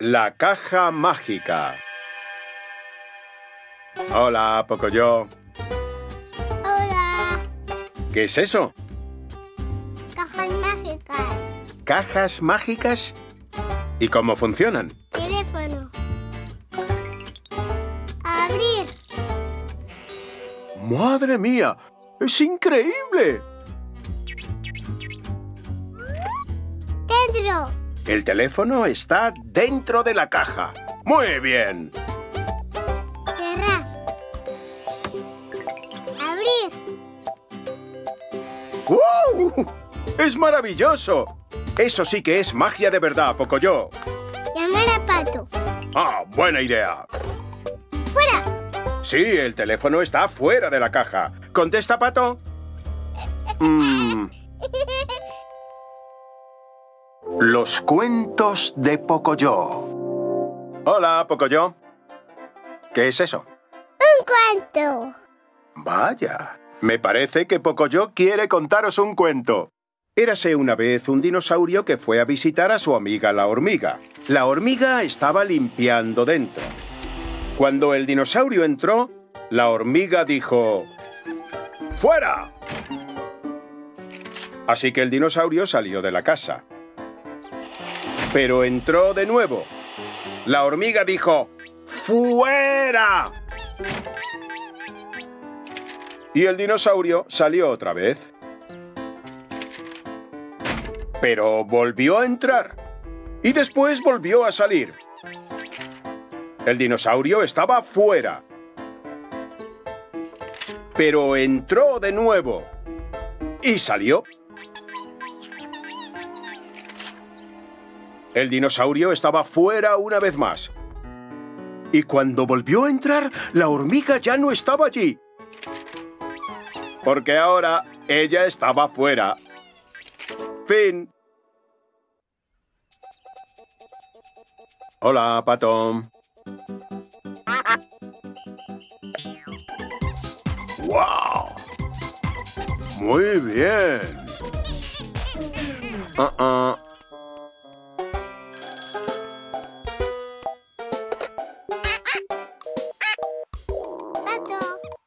La caja mágica. Hola, Pocoyo. Hola. ¿Qué es eso? Cajas mágicas. ¿Cajas mágicas? ¿Y cómo funcionan? Teléfono. Abrir. ¡Madre mía! ¡Es increíble! Dentro. El teléfono está dentro de la caja. ¡Muy bien! Cerrar. Abrir. ¡Wow! ¡Es maravilloso! Eso sí que es magia de verdad, Pocoyo. Llamar a Pato. ¡Ah, buena idea! ¡Fuera! Sí, el teléfono está fuera de la caja. ¿Contesta, Pato? Los cuentos de Pocoyo. Hola, Pocoyo. ¿Qué es eso? ¡Un cuento! Vaya, me parece que Pocoyo quiere contaros un cuento. Érase una vez un dinosaurio que fue a visitar a su amiga la hormiga. La hormiga estaba limpiando dentro. Cuando el dinosaurio entró, la hormiga dijo: ¡fuera! Así que el dinosaurio salió de la casa. Pero entró de nuevo. La hormiga dijo: ¡fuera! Y el dinosaurio salió otra vez. Pero volvió a entrar. Y después volvió a salir. El dinosaurio estaba fuera. Pero entró de nuevo. Y salió. El dinosaurio estaba fuera una vez más. Y cuando volvió a entrar, la hormiga ya no estaba allí. Porque ahora ella estaba fuera. Fin. Hola, Pato. ¡Wow! Muy bien. Pato.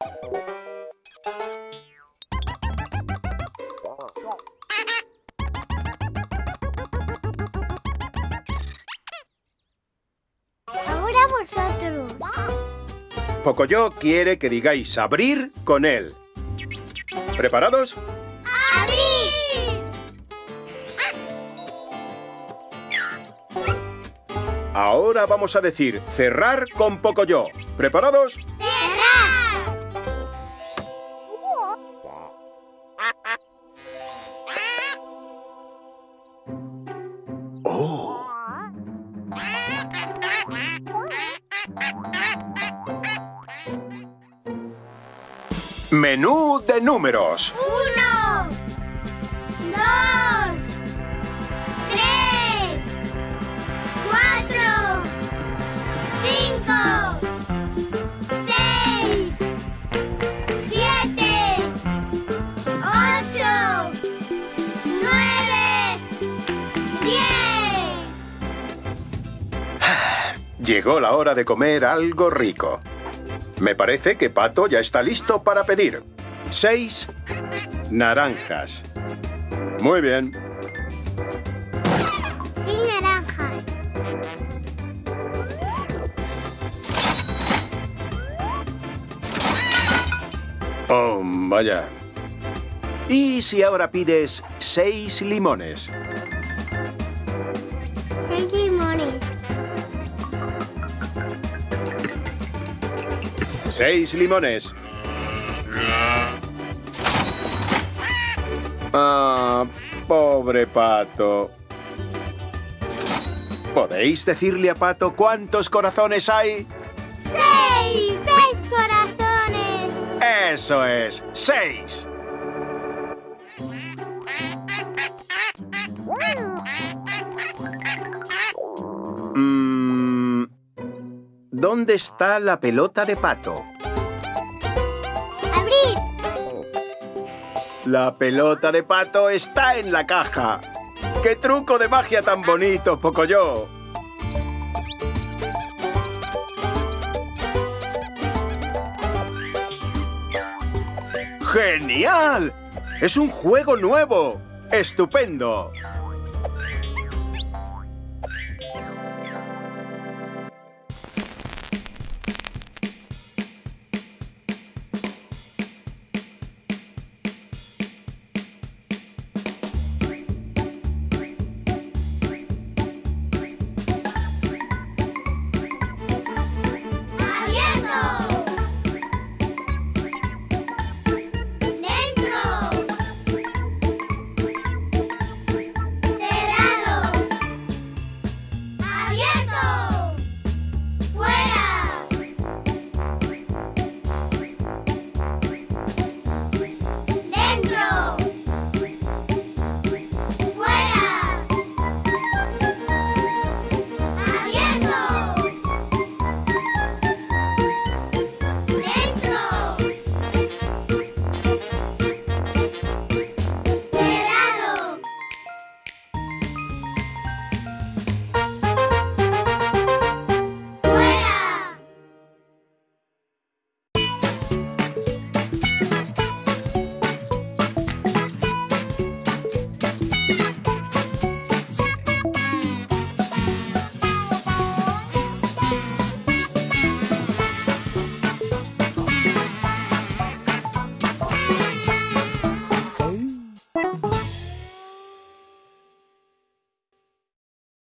Ahora vosotros. Pocoyo quiere que digáis abrir con él. ¿Preparados? ¡Abrir! Ahora vamos a decir cerrar con Pocoyo. ¿Preparados? ¡Cerrar! ¡Oh! Menú de números. 1, 2, 3, 4, 5, 6, 7, 8, 9, 10. Llegó la hora de comer algo rico. Me parece que Pato ya está listo para pedir. 6 naranjas. Muy bien. Sin naranjas. Oh, vaya. ¿Y si ahora pides 6 limones? 6 limones. 6 limones. Ah, pobre Pato. ¿Podéis decirle a Pato cuántos corazones hay? 6 corazones. ¡Eso es! 6. ¿Dónde está la pelota de Pato? Abrir. La pelota de Pato está en la caja. ¡Qué truco de magia tan bonito, Pocoyo! ¡Genial! ¡Es un juego nuevo! ¡Estupendo!